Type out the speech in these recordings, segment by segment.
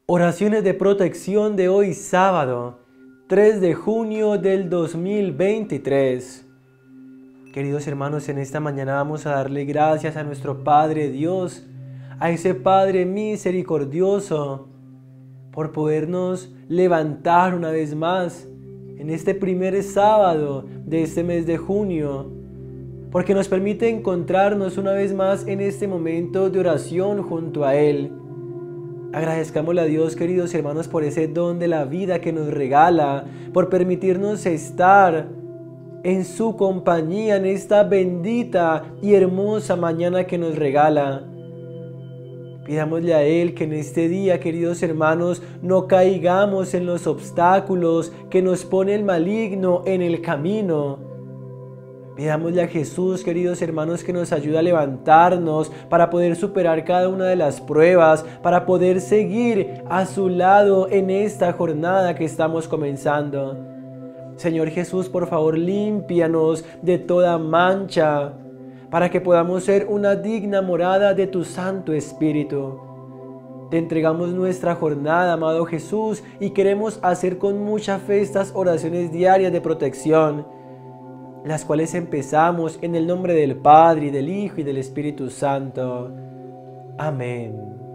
Oraciones de protección de hoy sábado, 3 de junio del 2023. Queridos hermanos, en esta mañana vamos a darle gracias a nuestro Padre Dios, a ese Padre misericordioso, por podernos levantar una vez más en este primer sábado de este mes de junio, porque nos permite encontrarnos una vez más en este momento de oración junto a Él. Agradezcámosle a Dios, queridos hermanos, por ese don de la vida que nos regala, por permitirnos estar en su compañía en esta bendita y hermosa mañana que nos regala. Pidámosle a Él que en este día, queridos hermanos, no caigamos en los obstáculos que nos pone el maligno en el camino. Pidámosle a Jesús, queridos hermanos, que nos ayude a levantarnos para poder superar cada una de las pruebas, para poder seguir a su lado en esta jornada que estamos comenzando. Señor Jesús, por favor, límpianos de toda mancha, para que podamos ser una digna morada de tu Santo Espíritu. Te entregamos nuestra jornada, amado Jesús, y queremos hacer con mucha fe estas oraciones diarias de protección, las cuales empezamos en el nombre del Padre, y del Hijo, y del Espíritu Santo. Amén.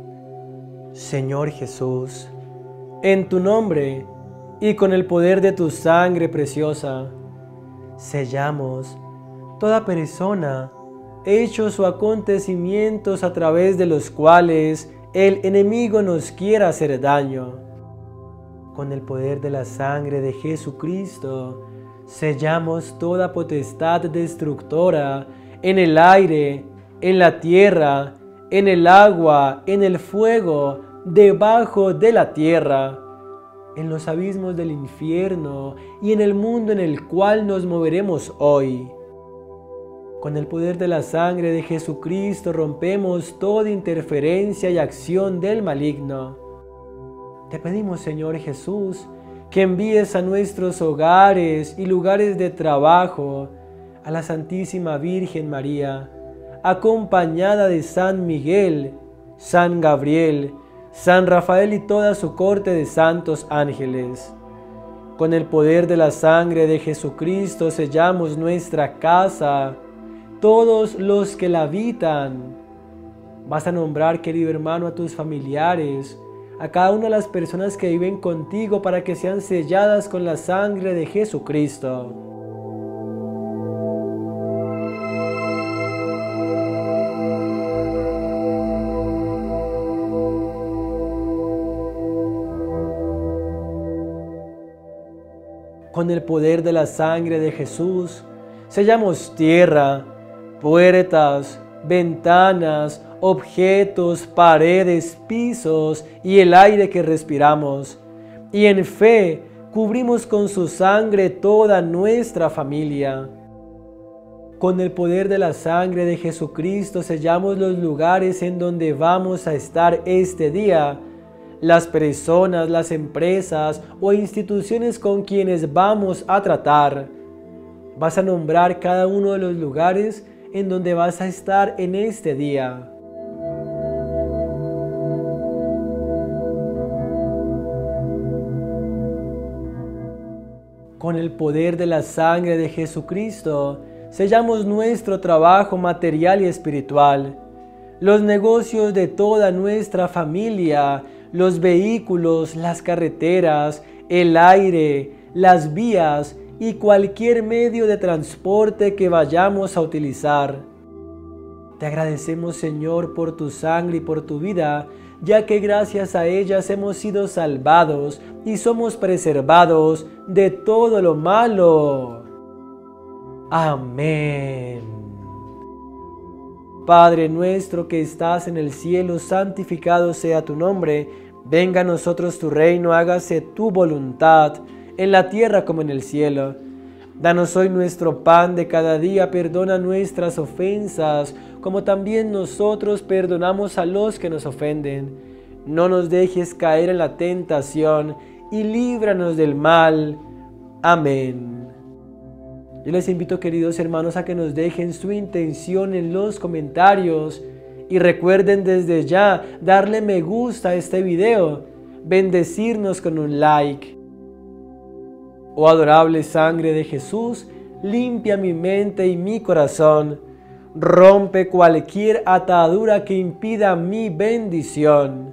Señor Jesús, en tu nombre y con el poder de tu sangre preciosa, sellamos toda persona, hechos o acontecimientos a través de los cuales el enemigo nos quiera hacer daño. Con el poder de la sangre de Jesucristo, sellamos toda potestad destructora en el aire, en la tierra, en el agua, en el fuego, debajo de la tierra, en los abismos del infierno y en el mundo en el cual nos moveremos hoy. Con el poder de la sangre de Jesucristo rompemos toda interferencia y acción del maligno. Te pedimos, Señor Jesús, que envíes a nuestros hogares y lugares de trabajo a la Santísima Virgen María, acompañada de San Miguel, San Gabriel, San Rafael y toda su corte de santos ángeles. Con el poder de la sangre de Jesucristo sellamos nuestra casa, todos los que la habitan. Vas a nombrar, querido hermano, a tus familiares, a cada una de las personas que viven contigo para que sean selladas con la sangre de Jesucristo. Con el poder de la sangre de Jesús, sellamos tierra, puertas, ventanas, objetos, paredes, pisos y el aire que respiramos. Y en fe cubrimos con su sangre toda nuestra familia. Con el poder de la sangre de Jesucristo sellamos los lugares en donde vamos a estar este día, las personas, las empresas o instituciones con quienes vamos a tratar. Vas a nombrar cada uno de los lugares en donde vas a estar en este día. Con el poder de la sangre de Jesucristo, sellamos nuestro trabajo material y espiritual, los negocios de toda nuestra familia, los vehículos, las carreteras, el aire, las vías y cualquier medio de transporte que vayamos a utilizar. Te agradecemos, Señor, por tu sangre y por tu vida, ya que gracias a ellas hemos sido salvados y somos preservados de todo lo malo. Amén. Padre nuestro que estás en el cielo, santificado sea tu nombre. Venga a nosotros tu reino, hágase tu voluntad, en la tierra como en el cielo. Danos hoy nuestro pan de cada día, perdona nuestras ofensas, como también nosotros perdonamos a los que nos ofenden. No nos dejes caer en la tentación y líbranos del mal. Amén. Yo les invito, queridos hermanos, a que nos dejen su intención en los comentarios y recuerden desde ya darle me gusta a este video, bendecirnos con un like. Oh adorable sangre de Jesús, limpia mi mente y mi corazón. Rompe cualquier atadura que impida mi bendición.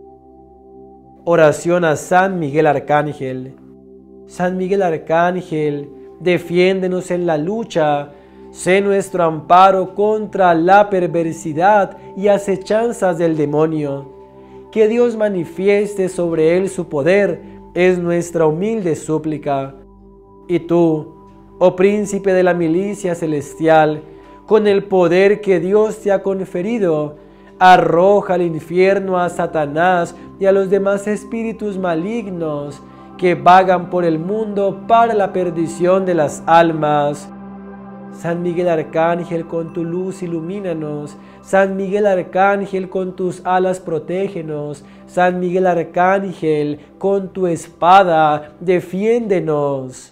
Oración a San Miguel Arcángel. San Miguel Arcángel, defiéndenos en la lucha. Sé nuestro amparo contra la perversidad y acechanzas del demonio. Que Dios manifieste sobre él su poder, es nuestra humilde súplica. Y tú, oh príncipe de la milicia celestial, con el poder que Dios te ha conferido, arroja al infierno a Satanás y a los demás espíritus malignos que vagan por el mundo para la perdición de las almas. San Miguel Arcángel, con tu luz ilumínanos. San Miguel Arcángel, con tus alas protégenos. San Miguel Arcángel, con tu espada defiéndenos.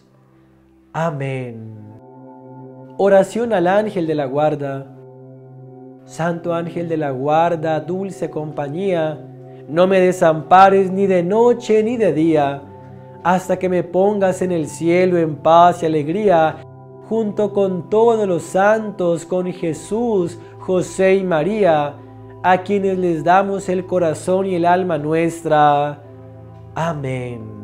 Amén. Oración al ángel de la guarda. Santo ángel de la guarda, dulce compañía, no me desampares ni de noche ni de día, hasta que me pongas en el cielo en paz y alegría, junto con todos los santos, con Jesús, José y María, a quienes les damos el corazón y el alma nuestra. Amén.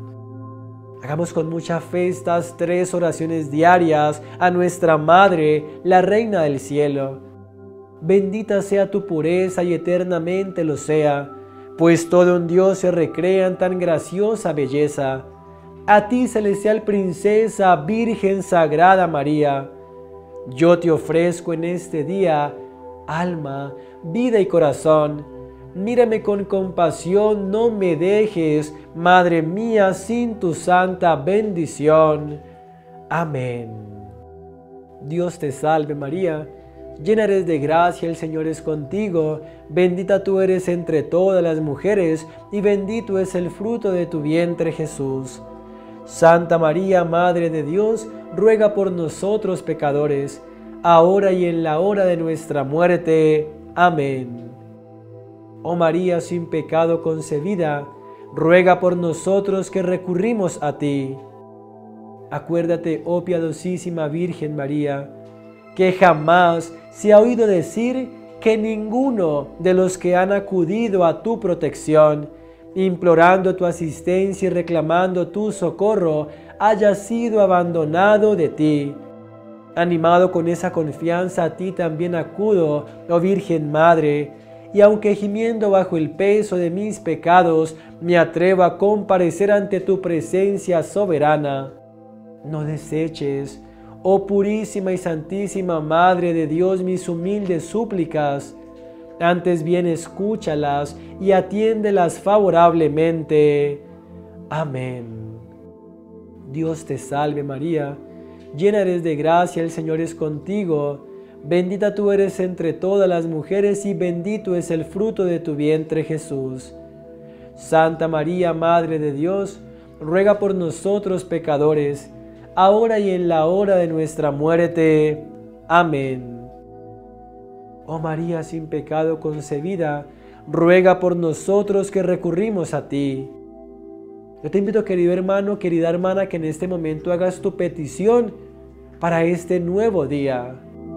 Hagamos con mucha fe estas 3 oraciones diarias a nuestra Madre, la Reina del Cielo. Bendita sea tu pureza y eternamente lo sea, pues todo en Dios se recrea en tan graciosa belleza. A ti, celestial princesa, Virgen Sagrada María, yo te ofrezco en este día alma, vida y corazón. Mírame con compasión, no me dejes, Madre mía, sin tu santa bendición. Amén. Dios te salve María, llena eres de gracia, el Señor es contigo, bendita tú eres entre todas las mujeres, y bendito es el fruto de tu vientre Jesús. Santa María, Madre de Dios, ruega por nosotros pecadores, ahora y en la hora de nuestra muerte. Amén. Oh María sin pecado concebida, ruega por nosotros que recurrimos a ti. Acuérdate, oh piadosísima Virgen María, que jamás se ha oído decir que ninguno de los que han acudido a tu protección, implorando tu asistencia y reclamando tu socorro, haya sido abandonado de ti. Animado con esa confianza, a ti también acudo, oh Virgen Madre, y aunque gimiendo bajo el peso de mis pecados, me atrevo a comparecer ante tu presencia soberana. No deseches, oh purísima y santísima Madre de Dios, mis humildes súplicas. Antes bien escúchalas y atiéndelas favorablemente. Amén. Dios te salve María, llena eres de gracia, el Señor es contigo. Bendita tú eres entre todas las mujeres y bendito es el fruto de tu vientre Jesús. Santa María, Madre de Dios, ruega por nosotros pecadores, ahora y en la hora de nuestra muerte. Amén. Oh María sin pecado concebida, ruega por nosotros que recurrimos a ti. Yo te invito, querido hermano, querida hermana, que en este momento hagas tu petición para este nuevo día.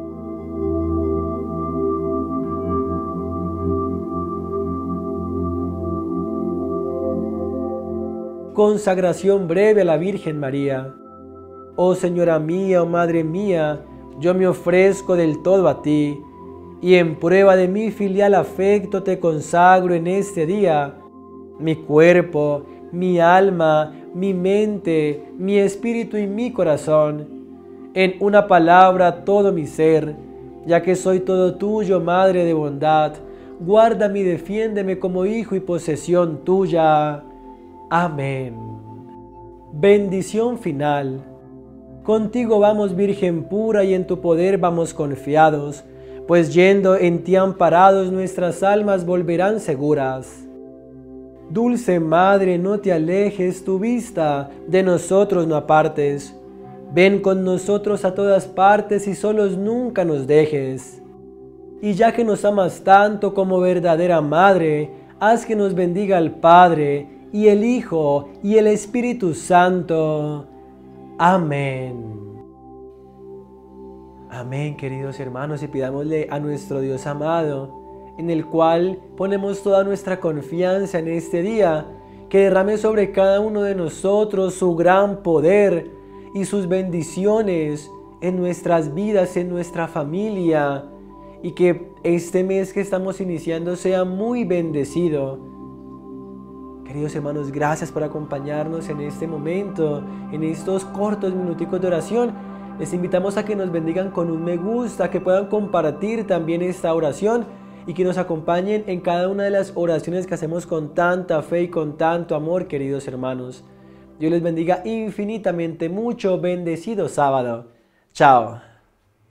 Consagración breve a la Virgen María. Oh Señora mía, oh Madre mía, yo me ofrezco del todo a ti, y en prueba de mi filial afecto te consagro en este día mi cuerpo, mi alma, mi mente, mi espíritu y mi corazón. En una palabra, todo mi ser, ya que soy todo tuyo, Madre de bondad. Guárdame y defiéndeme como hijo y posesión tuya. Amén. Bendición final. Contigo vamos, Virgen pura, y en tu poder vamos confiados, pues yendo en ti amparados nuestras almas volverán seguras. Dulce Madre, no te alejes, tu vista de nosotros no apartes. Ven con nosotros a todas partes y solos nunca nos dejes. Y ya que nos amas tanto como verdadera Madre, haz que nos bendiga el Padre, y el Hijo, y el Espíritu Santo. Amén. Amén, queridos hermanos, y pidámosle a nuestro Dios amado, en el cual ponemos toda nuestra confianza en este día, que derrame sobre cada uno de nosotros su gran poder y sus bendiciones en nuestras vidas, en nuestra familia, y que este mes que estamos iniciando sea muy bendecido. Queridos hermanos, gracias por acompañarnos en este momento, en estos cortos minuticos de oración. Les invitamos a que nos bendigan con un me gusta, que puedan compartir también esta oración y que nos acompañen en cada una de las oraciones que hacemos con tanta fe y con tanto amor, queridos hermanos. Dios les bendiga infinitamente mucho. Bendecido sábado. Chao.